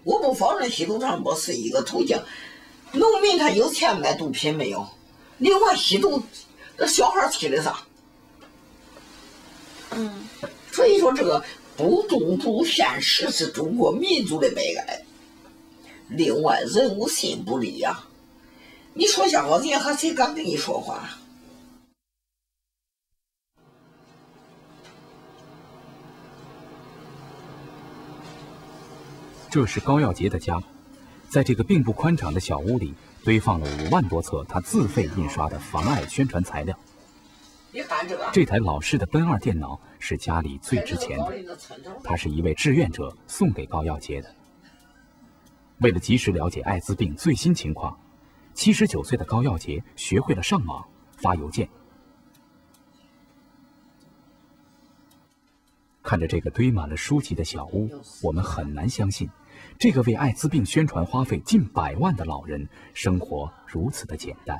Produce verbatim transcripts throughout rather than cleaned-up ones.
我不否认吸毒传播是一个途径，农民他有钱买毒品没有？另外吸毒，这小孩吃的啥？嗯，所以说这个不种族现实是中国民族的悲哀。另外，人无信不立呀、啊，你说瞎话，人家还谁敢跟你说话？ 这是高耀杰的家，在这个并不宽敞的小屋里，堆放了五万多册他自费印刷的妨碍宣传材料。 你看这个， 这台老式的奔二电脑是家里最值钱的，它是一位志愿者送给高耀杰的。为了及时了解艾滋病最新情况，七十九岁的高耀杰学会了上网发邮件。看着这个堆满了书籍的小屋，我们很难相信，这个为艾滋病宣传花费近百万的老人，生活如此的简单。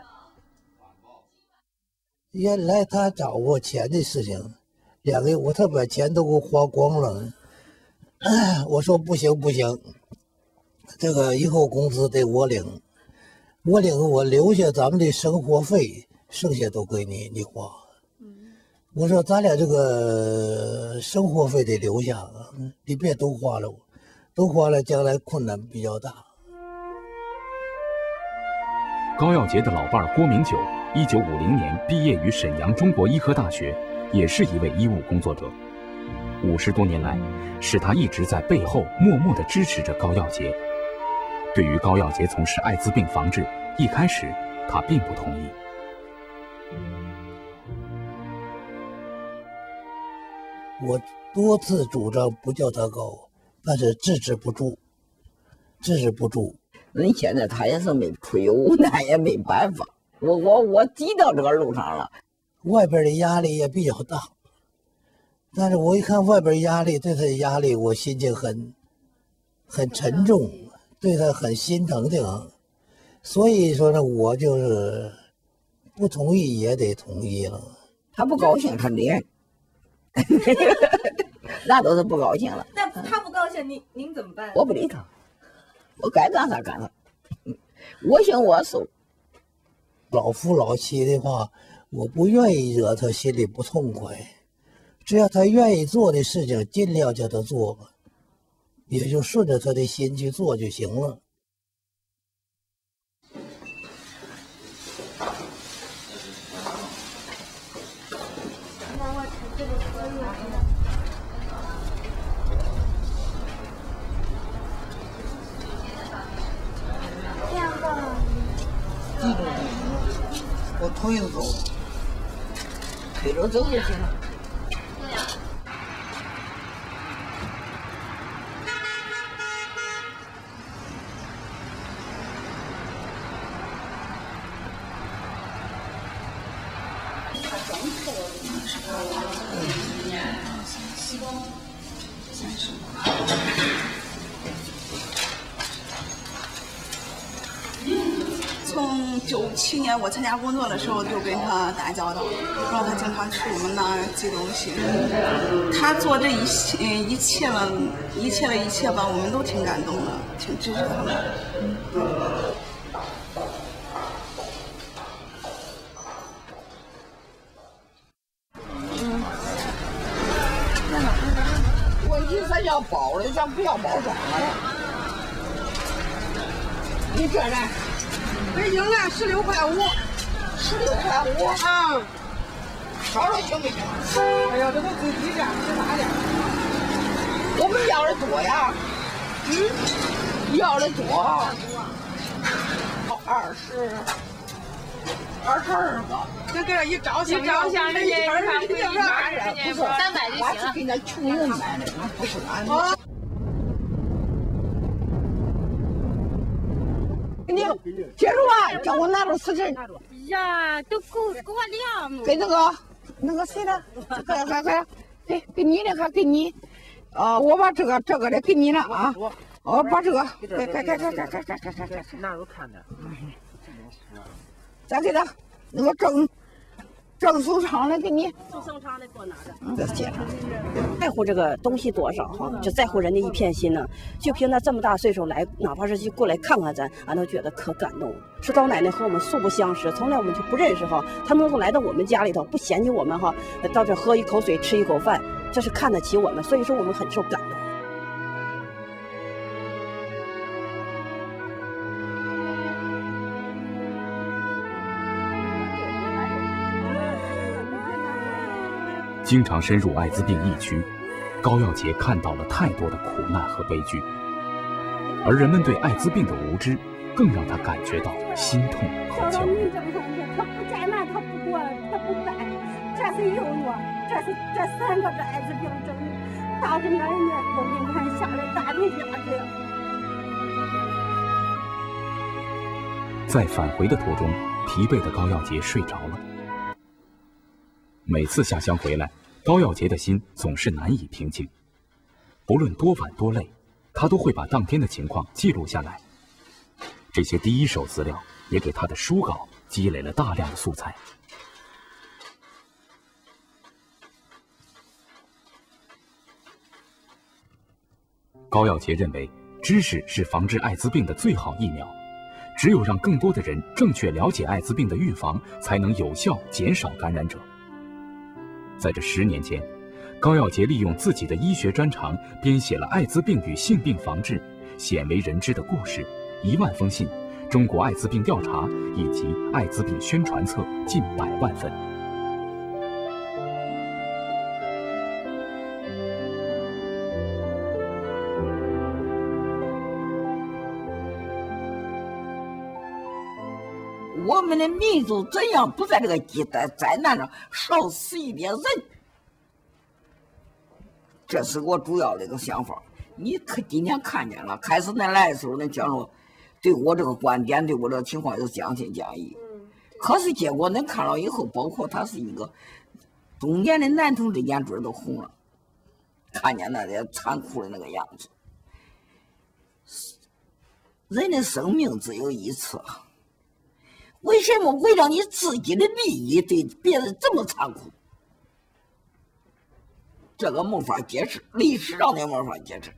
原来他找我钱的事情，两个我他把钱都给我花光了。我说不行不行，这个以后工资得我领，我领我留下咱们的生活费，剩下都给你，你花。我说咱俩这个生活费得留下，你别都花了，都花了将来困难比较大。 高耀杰的老伴郭明九，一九五零年毕业于沈阳中国医科大学，也是一位医务工作者。五十多年来，是他一直在背后默默地支持着高耀杰。对于高耀杰从事艾滋病防治，一开始他并不同意。 我多次主张不叫他搞，但是制止不住，制止不住。 人现在他也是没退伍，那也没办法。我我我挤到这个路上了， 外边的压力也比较大，但是我一看外边压力，对他的压力，我心情很很沉重，对他很心疼的。所以说呢，我就是不同意也得同意了。 他不高兴，他脸。那都是不高兴了。 那他不高兴，您您怎么办？ 我不理他，我该干啥干啥，我行我素。 老夫老妻的话，我不愿意惹他心里不痛快。只要他愿意做的事情，尽量叫他做吧，也就顺着他的心去做就行了。我推着走， 推着走就行了。 从九七年我参加工作的时候就跟他打交道，然后他经常去我们那儿寄东西。他做这一切一切了，一切的一切吧，我们都挺感动的，挺支持他们。 嗯，问题咱要包的，咱不要包装了。你这呢？ 北京的十六块五， 十六块五啊，少了行不行？ 哎呀，这都最低价，十八价。 我们要的多呀，嗯，要的多，二十，二十二个。 这给人一照相， 一照相，人家一看不一码，人家不是三百就行。 我是给那穷人买的，不是俺们。你接住啊！叫我拿着死神。 呀，都够够我量了。 给那个那个谁的，快快快，给给你的还给你，啊，我把这个这个的给你了啊，我把这个，快快快快快快快快快快， 哪有看的？ 再给他那个证， 正收场的给你。 正收场的给我拿着。 嗯，这介绍。 在乎这个东西多少哈，就在乎人的一片心呢。就凭他这么大岁数来，哪怕是去过来看看咱，俺都觉得可感动了。石头奶奶和我们素不相识，从来我们就不认识哈，她能够来到我们家里头，不嫌弃我们哈，到这喝一口水，吃一口饭，这是看得起我们，所以说我们很受感动。 经常深入艾滋病疫区，高耀杰看到了太多的苦难和悲剧，而人们对艾滋病的无知，更让他感觉到心痛和焦虑。 他不摘那，他不过，他不掰，这是诱惑，这是这三个是艾滋病症，大着男人我给你看下来大腿下去。 在返回的途中，疲惫的高耀杰睡着了。每次下乡回来，高耀杰的心总是难以平静。不论多晚多累，他都会把当天的情况记录下来。这些第一手资料也给他的书稿积累了大量的素材。高耀杰认为，知识是防治艾滋病的最好疫苗。只有让更多的人正确了解艾滋病的预防，才能有效减少感染者。在这十年间，高耀杰利用自己的医学专长，编写了艾滋病与性病防治、鲜为人知的故事、一万封信、中国艾滋病调查以及艾滋病宣传册近百万份。 我们的民族怎样不在这个饥灾灾难上少死一点人？这是我主要的一个想法。你可今天看见了，开始恁来的时候，恁讲说对我这个观点，对我这个情况有将信将疑。可是结果恁看了以后，包括他是一个中年的男同志，眼珠都红了，看见那些残酷的那个样子。人的生命只有一次。为什么为了你自己的利益对别人这么残酷？这个没法解释，历史上也没法解释。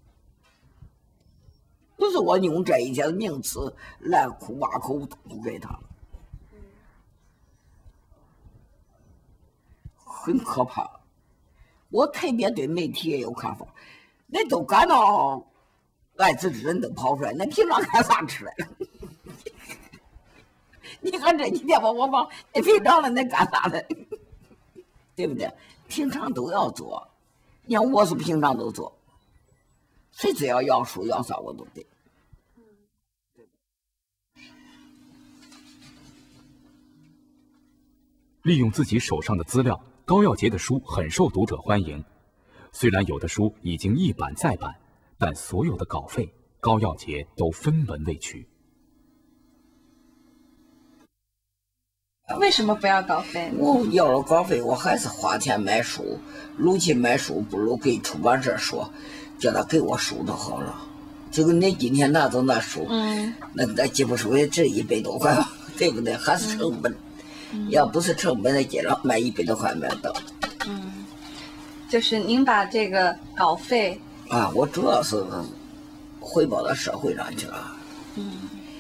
不是我用这一些名词来苦挖口吐给他，很可怕。我特别对媒体也有看法，那都感到艾滋之人都跑出来，那平常干啥吃来了？你看这几天吧，我忙，你平常了，那干啥呢？对不对？平常都要做，你看我是平常都做，谁只要要书要啥我都得。 利用自己手上的资料，高耀杰的书很受读者欢迎。虽然有的书已经一版再版，但所有的稿费，高耀杰都分文未取。 为什么不要稿费？ 我要了稿费，我还是花钱买书。如今买书不如给出版社说，叫他给我书就好了。就跟你今天拿走那书，嗯，那那几本书也值一百多块吧，对不对？还是成本。嗯、要不是成本，在街上卖一百多块买不到。 嗯，就是您把这个稿费啊，我主要是回报到社会上去了。嗯。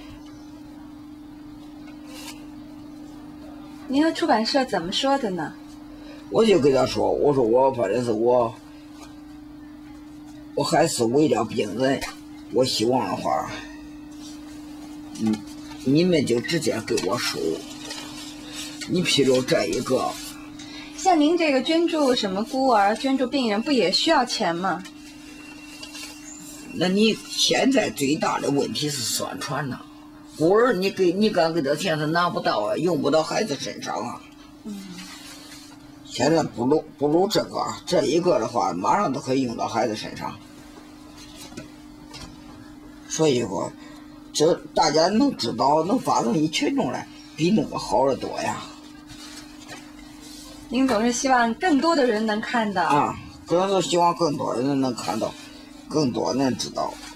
您和出版社怎么说的呢？ 我就跟他说，我说我反正是我，我还是为了病人，我希望的话，嗯，你们就直接给我书。你譬如这一个， 像您这个捐助什么孤儿、捐助病人，不也需要钱吗？ 那你现在最大的问题是宣传呐。孤儿，你给你敢给他钱，他拿不到啊，用不到孩子身上啊。嗯。现在不如不如这个，这一个的话，马上都可以用到孩子身上。所以说，这大家能知道，能发动一群众来，比那个好得多呀。 您总是希望更多的人能看到啊，可能是希望更多的人能看到，更多人知道。